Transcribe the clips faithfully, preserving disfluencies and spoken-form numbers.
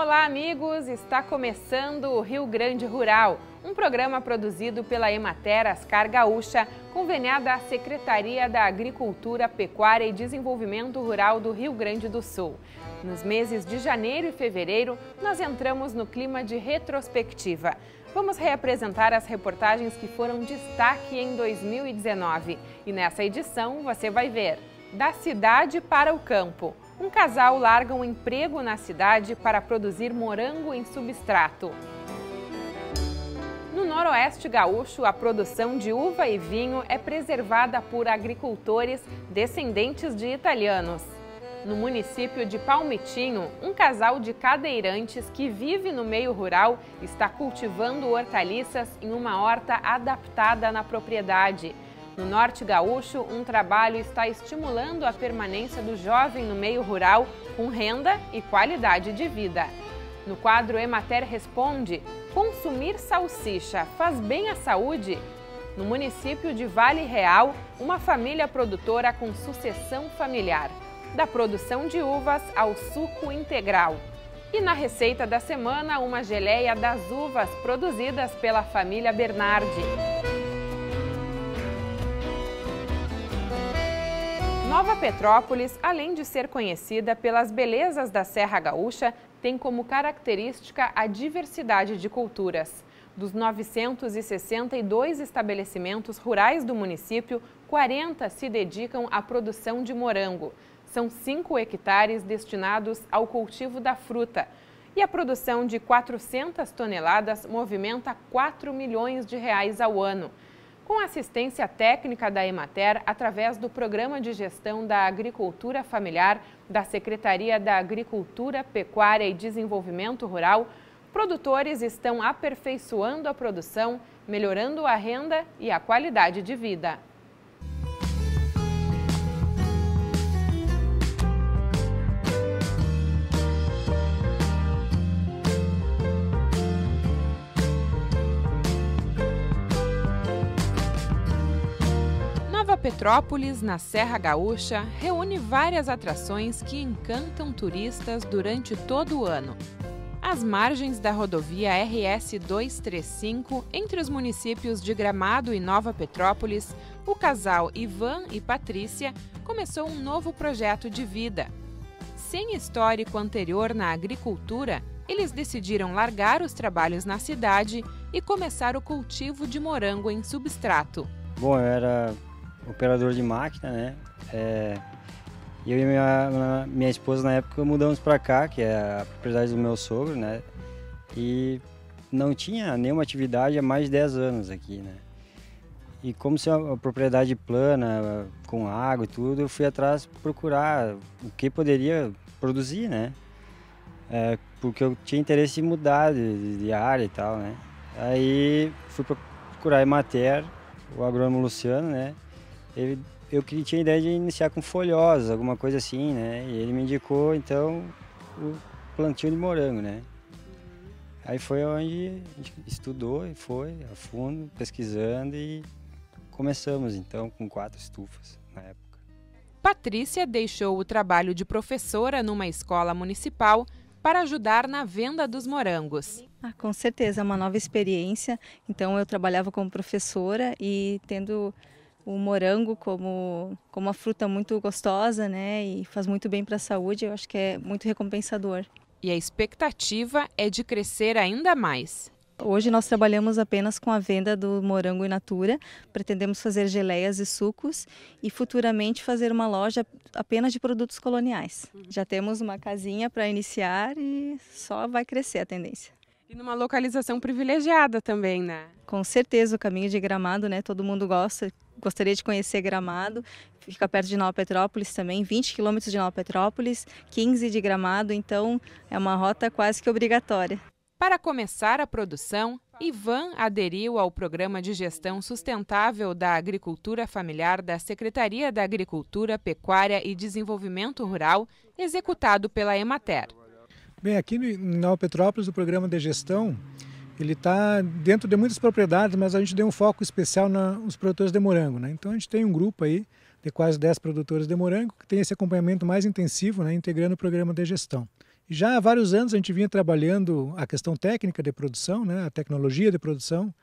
Olá, amigos! Está começando o Rio Grande Rural, um programa produzido pela Emater Ascar Gaúcha, conveniada à Secretaria da Agricultura, Pecuária e Desenvolvimento Rural do Rio Grande do Sul. Nos meses de janeiro e fevereiro, nós entramos no clima de retrospectiva. Vamos reapresentar as reportagens que foram destaque em dois mil e dezenove. E nessa edição você vai ver: da cidade para o campo. Um casal larga um emprego na cidade para produzir morango em substrato. No Noroeste Gaúcho, a produção de uva e vinho é preservada por agricultores descendentes de italianos. No município de Palmitinho, um casal de cadeirantes que vive no meio rural está cultivando hortaliças em uma horta adaptada na propriedade. No Norte Gaúcho, um trabalho está estimulando a permanência do jovem no meio rural com renda e qualidade de vida. No quadro Emater Responde, consumir salsicha faz bem à saúde? No município de Vale Real, uma família produtora com sucessão familiar, da produção de uvas ao suco integral. E na receita da semana, uma geleia das uvas produzidas pela família Bernardi. Nova Petrópolis, além de ser conhecida pelas belezas da Serra Gaúcha, tem como característica a diversidade de culturas. Dos novecentos e sessenta e dois estabelecimentos rurais do município, quarenta se dedicam à produção de morango. São cinco hectares destinados ao cultivo da fruta. E a produção de quatrocentas toneladas movimenta quatro milhões de reais ao ano. Com assistência técnica da Emater, através do Programa de Gestão da Agricultura Familiar da Secretaria da Agricultura, Pecuária e Desenvolvimento Rural, produtores estão aperfeiçoando a produção, melhorando a renda e a qualidade de vida. Nova Petrópolis, na Serra Gaúcha, reúne várias atrações que encantam turistas durante todo o ano. Às margens da rodovia R S duzentos e trinta e cinco, entre os municípios de Gramado e Nova Petrópolis, o casal Ivan e Patrícia começou um novo projeto de vida. Sem histórico anterior na agricultura, eles decidiram largar os trabalhos na cidade e começar o cultivo de morango em substrato. Bom, eu era operador de máquina, né? É, eu e minha, minha esposa na época mudamos para cá, que é a propriedade do meu sogro, né? E não tinha nenhuma atividade há mais de dez anos aqui, né? E como se é uma propriedade plana, com água e tudo, eu fui atrás procurar o que poderia produzir, né? É, porque eu tinha interesse em mudar de, de área e tal, né? Aí fui procurar a Emater, o agrônomo Luciano, né? Ele, eu tinha a ideia de iniciar com folhosas, alguma coisa assim, né? E ele me indicou, então, o plantio de morango, né? Aí foi onde a gente estudou e foi a fundo, pesquisando, e começamos, então, com quatro estufas na época. Patrícia deixou o trabalho de professora numa escola municipal para ajudar na venda dos morangos. Ah, com certeza, é uma nova experiência. Então, eu trabalhava como professora e tendo o morango como, como uma fruta muito gostosa, né, e faz muito bem para a saúde, eu acho que é muito recompensador. E a expectativa é de crescer ainda mais. Hoje nós trabalhamos apenas com a venda do morango in natura, pretendemos fazer geleias e sucos e futuramente fazer uma loja apenas de produtos coloniais. Já temos uma casinha para iniciar e só vai crescer a tendência. E numa localização privilegiada também, né? Com certeza, o caminho de Gramado, né? Todo mundo gosta, gostaria de conhecer Gramado. Fica perto de Nova Petrópolis também, vinte quilômetros de Nova Petrópolis, quinze de Gramado, então é uma rota quase que obrigatória. Para começar a produção, Ivan aderiu ao Programa de Gestão Sustentável da Agricultura Familiar da Secretaria da Agricultura, Pecuária e Desenvolvimento Rural, executado pela Emater. Bem, aqui em Nova Petrópolis, o programa de gestão, ele está dentro de muitas propriedades, mas a gente deu um foco especial nos produtores de morango, né? Então a gente tem um grupo aí de quase dez produtores de morango que tem esse acompanhamento mais intensivo, né, integrando o programa de gestão. Já há vários anos a gente vinha trabalhando a questão técnica de produção, né, a tecnologia de produção,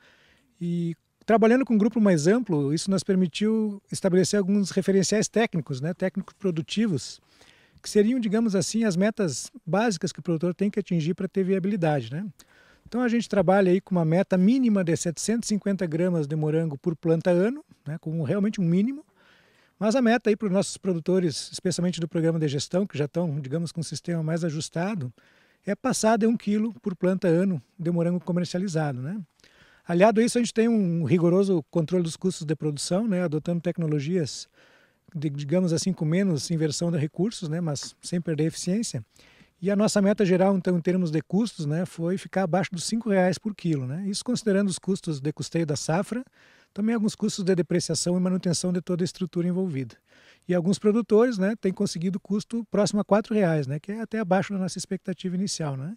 e trabalhando com um grupo mais amplo, isso nos permitiu estabelecer alguns referenciais técnicos, né, técnicos produtivos, que seriam, digamos assim, as metas básicas que o produtor tem que atingir para ter viabilidade, né? Então a gente trabalha aí com uma meta mínima de setecentos e cinquenta gramas de morango por planta ano, né, como realmente um mínimo. Mas a meta aí para os nossos produtores, especialmente do programa de gestão, que já estão, digamos, com um sistema mais ajustado, é passar de um quilo por planta ano de morango comercializado, né? Aliado a isso, a gente tem um rigoroso controle dos custos de produção, né, adotando tecnologias, de, digamos assim, com menos inversão de recursos, né, mas sem perder a eficiência. E a nossa meta geral, então, em termos de custos, né, foi ficar abaixo dos cinco reais por quilo, né? Isso considerando os custos de custeio da safra, também alguns custos de depreciação e manutenção de toda a estrutura envolvida. E alguns produtores, né, têm conseguido custo próximo a quatro reais, né, que é até abaixo da nossa expectativa inicial, né?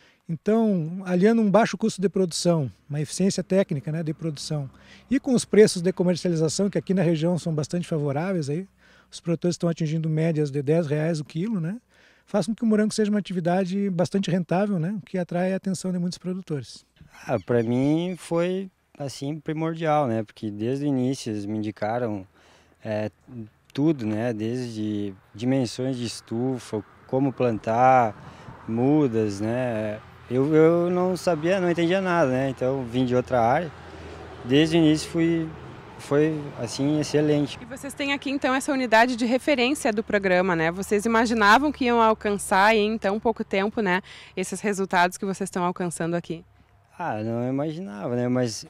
Então, aliando um baixo custo de produção, uma eficiência técnica, né, de produção, e com os preços de comercialização, que aqui na região são bastante favoráveis, aí, os produtores estão atingindo médias de dez reais o quilo, né, faz com que o morango seja uma atividade bastante rentável, né, que atrai a atenção de muitos produtores. Ah, para mim foi assim primordial, né? Porque desde o início eles me indicaram é, tudo, né? Desde dimensões de estufa, como plantar, mudas, né? Eu, eu não sabia, não entendia nada, né? Então vim de outra área. Desde o início fui, foi assim excelente. E vocês têm aqui então essa unidade de referência do programa, né? Vocês imaginavam que iam alcançar em tão pouco tempo, né? Esses resultados que vocês estão alcançando aqui? Ah, não imaginava, né? Mas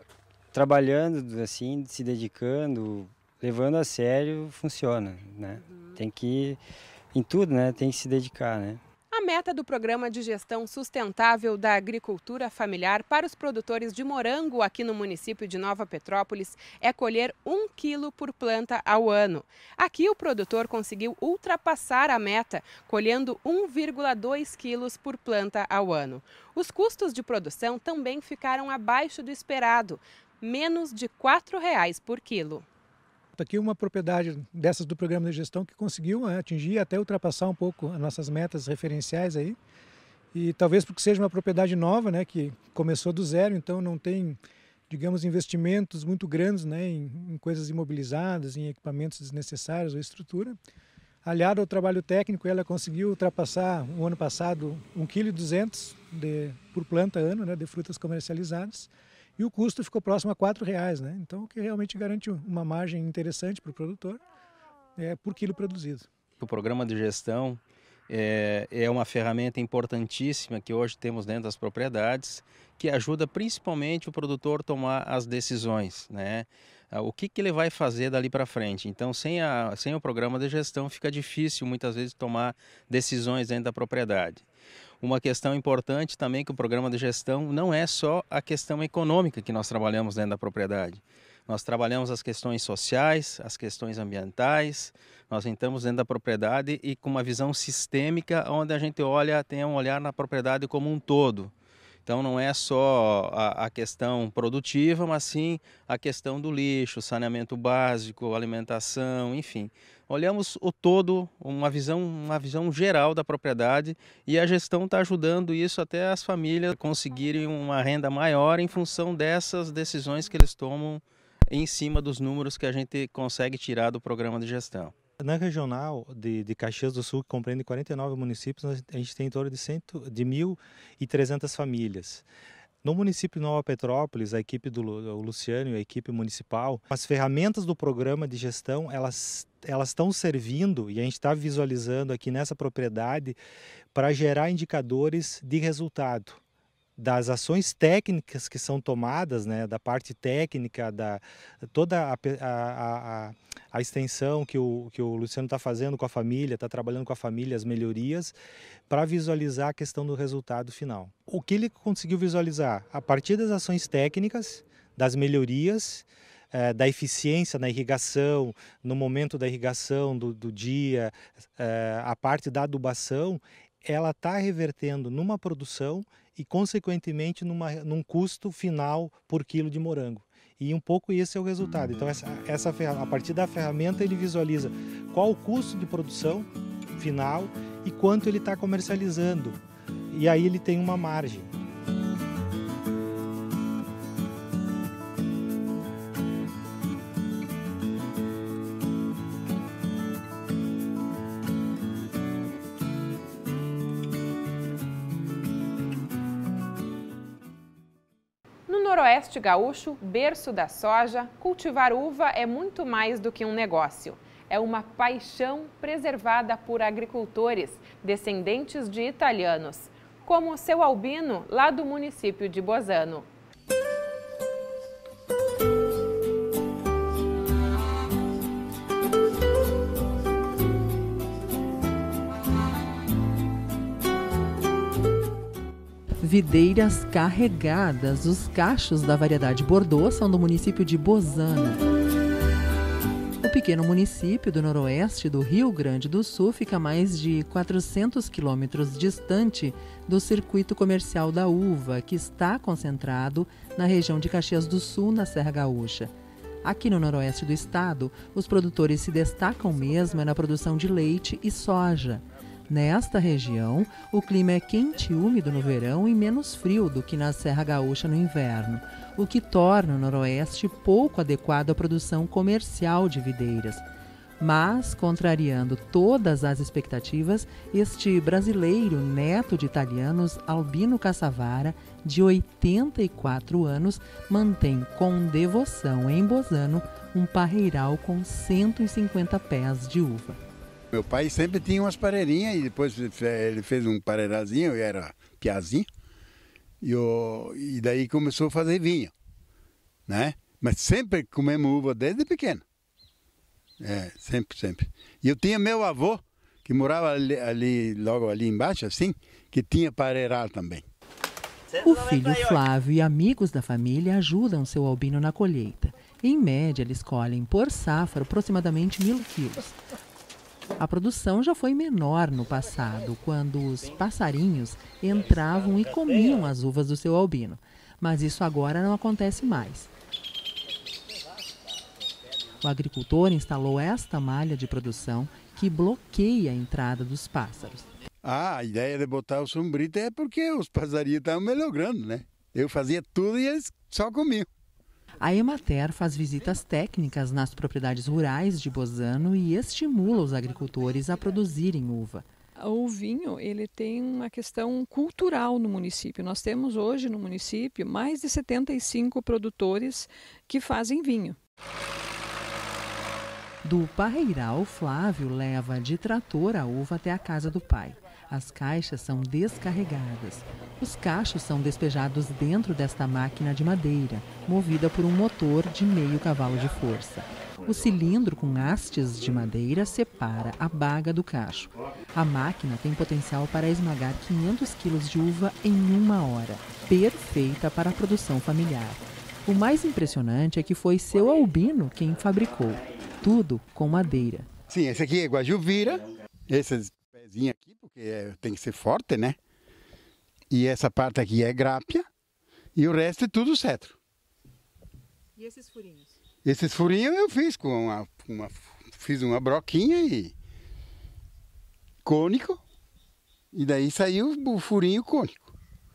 trabalhando assim, se dedicando, levando a sério, funciona, né? Uhum. Tem que, em tudo, né? Tem que se dedicar, né? A meta do Programa de Gestão Sustentável da Agricultura Familiar para os produtores de morango aqui no município de Nova Petrópolis é colher um quilo por planta ao ano. Aqui o produtor conseguiu ultrapassar a meta, colhendo um vírgula dois quilos por planta ao ano. Os custos de produção também ficaram abaixo do esperado, menos de quatro reais por quilo. Aqui uma propriedade dessas do programa de gestão que conseguiu, né, atingir até ultrapassar um pouco as nossas metas referenciais aí. E talvez porque seja uma propriedade nova, né, que começou do zero, então não tem, digamos, investimentos muito grandes, né, em, em coisas imobilizadas, em equipamentos desnecessários ou estrutura. Aliado ao trabalho técnico, ela conseguiu ultrapassar, no ano passado, um vírgula duzentos quilos por planta ano, né, de frutas comercializadas. E o custo ficou próximo a quatro reais, né? Então, o que realmente garante uma margem interessante para o produtor é, por quilo produzido. O programa de gestão é, é uma ferramenta importantíssima que hoje temos dentro das propriedades, que ajuda principalmente o produtor a tomar as decisões, né? O que, que ele vai fazer dali para frente. Então, sem, a, sem o programa de gestão, fica difícil muitas vezes tomar decisões dentro da propriedade. Uma questão importante também que o programa de gestão não é só a questão econômica que nós trabalhamos dentro da propriedade. Nós trabalhamos as questões sociais, as questões ambientais, nós entramos dentro da propriedade e com uma visão sistêmica, onde a gente olha, tem um olhar na propriedade como um todo. Então não é só a, a questão produtiva, mas sim a questão do lixo, saneamento básico, alimentação, enfim. Olhamos o todo, uma visão, uma visão geral da propriedade, e a gestão está ajudando isso até as famílias conseguirem uma renda maior em função dessas decisões que eles tomam em cima dos números que a gente consegue tirar do programa de gestão. Na regional de, de Caxias do Sul, que compreende quarenta e nove municípios, a gente tem em torno de, cento, de mil e trezentas famílias. No município de Nova Petrópolis, a equipe do Luciano e a equipe municipal, as ferramentas do programa de gestão, elas, elas estão servindo, e a gente está visualizando aqui nessa propriedade, para gerar indicadores de resultado das ações técnicas que são tomadas, né, da parte técnica, da toda a, a, a, a extensão que o, que o Luciano está fazendo com a família, está trabalhando com a família, as melhorias, para visualizar a questão do resultado final. O que ele conseguiu visualizar? A partir das ações técnicas, das melhorias, é, da eficiência na irrigação, no momento da irrigação do, do dia, é, a parte da adubação, ela está revertendo numa produção e, consequentemente, numa, num custo final por quilo de morango. E um pouco esse é o resultado. Então, essa, essa, a partir da ferramenta, ele visualiza qual o custo de produção final e quanto ele está comercializando. E aí ele tem uma margem. No Noroeste Gaúcho, berço da soja, cultivar uva é muito mais do que um negócio. É uma paixão preservada por agricultores, descendentes de italianos, como o seu Albino, lá do município de Bozano. Videiras carregadas, os cachos da variedade Bordeaux são do município de Bozano. O pequeno município do noroeste do Rio Grande do Sul fica a mais de quatrocentos quilômetros distante do circuito comercial da uva, que está concentrado na região de Caxias do Sul, na Serra Gaúcha. Aqui no noroeste do estado, os produtores se destacam mesmo na produção de leite e soja. Nesta região, o clima é quente e úmido no verão e menos frio do que na Serra Gaúcha no inverno, o que torna o noroeste pouco adequado à produção comercial de videiras. Mas, contrariando todas as expectativas, este brasileiro, neto de italianos, Albino Cassavara, de oitenta e quatro anos, mantém com devoção em Bozano um parreiral com cento e cinquenta pés de uva. Meu pai sempre tinha umas pareirinhas e depois ele fez um pareirazinho, eu era piazinho, e, eu, e daí começou a fazer vinho, né? Mas sempre comemos uva desde pequeno. É, sempre, sempre. E eu tinha meu avô, que morava ali, ali logo ali embaixo, assim, que tinha pareiral também. O filho Flávio e amigos da família ajudam seu Albino na colheita. Em média, eles colhem por safra aproximadamente mil quilos. A produção já foi menor no passado, quando os passarinhos entravam e comiam as uvas do seu Albino. Mas isso agora não acontece mais. O agricultor instalou esta malha de produção que bloqueia a entrada dos pássaros. Ah, a ideia de botar o sombrito é porque os passarinhos estavam melhorando, né? Eu fazia tudo e eles só comiam. A Emater faz visitas técnicas nas propriedades rurais de Bozano e estimula os agricultores a produzirem uva. O vinho ele tem uma questão cultural no município. Nós temos hoje no município mais de setenta e cinco produtores que fazem vinho. Do parreiral, Flávio leva de trator a uva até a casa do pai. As caixas são descarregadas. Os cachos são despejados dentro desta máquina de madeira, movida por um motor de meio cavalo de força. O cilindro com hastes de madeira separa a baga do cacho. A máquina tem potencial para esmagar quinhentos quilos de uva em uma hora, perfeita para a produção familiar. O mais impressionante é que foi seu Albino quem fabricou, tudo com madeira. Sim, esse aqui é guajuvira, esses pezinhos aqui, porque é, tem que ser forte, né? E essa parte aqui é grápia e o resto é tudo cetro. E esses furinhos? Esses furinhos eu fiz com uma, uma, fiz uma broquinha e cônico, e daí saiu o furinho cônico,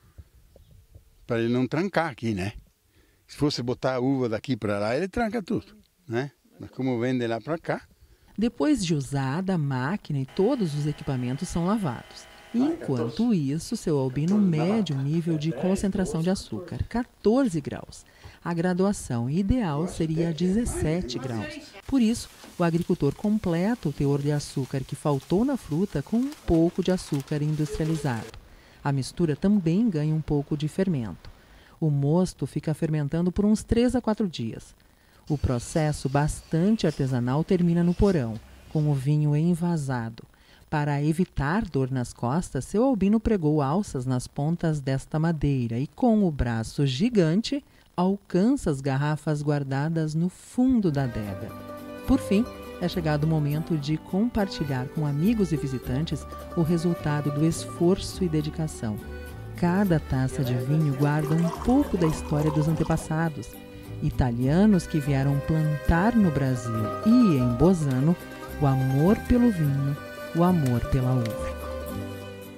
para ele não trancar aqui, né? Se fosse botar a uva daqui para lá, ele tranca tudo, né? Mas como vem de lá para cá. Depois de usada, a máquina e todos os equipamentos são lavados. Enquanto isso, seu Albino mede o nível de concentração de açúcar, quatorze graus. A graduação ideal seria dezessete graus. Por isso, o agricultor completa o teor de açúcar que faltou na fruta com um pouco de açúcar industrializado. A mistura também ganha um pouco de fermento. O mosto fica fermentando por uns três a quatro dias. O processo bastante artesanal termina no porão, com o vinho envasado. Para evitar dor nas costas, seu Albino pregou alças nas pontas desta madeira e, com o braço gigante, alcança as garrafas guardadas no fundo da adega. Por fim, é chegado o momento de compartilhar com amigos e visitantes o resultado do esforço e dedicação. Cada taça de vinho guarda um pouco da história dos antepassados, italianos que vieram plantar no Brasil e, em Bozano, o amor pelo vinho, o amor pela uva.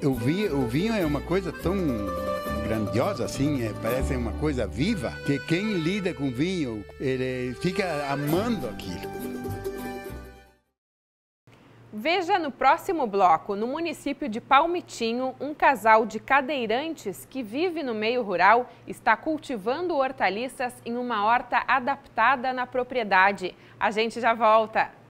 o vinho, o vinho é uma coisa tão grandiosa assim, é, parece uma coisa viva, que quem lida com vinho, ele fica amando aquilo. Veja no próximo bloco, no município de Palmitinho, um casal de cadeirantes que vive no meio rural está cultivando hortaliças em uma horta adaptada na propriedade. A gente já volta!